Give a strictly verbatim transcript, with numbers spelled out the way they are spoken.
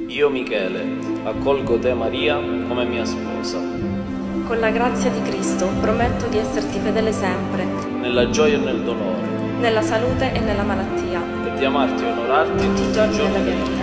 Io, Michele, accolgo te, Maria, come mia sposa. Con la grazia di Cristo prometto di esserti fedele sempre, Nella gioia e nel dolore. nella salute e nella malattia, E di amarti e onorarti tutti i giorni della mia vita.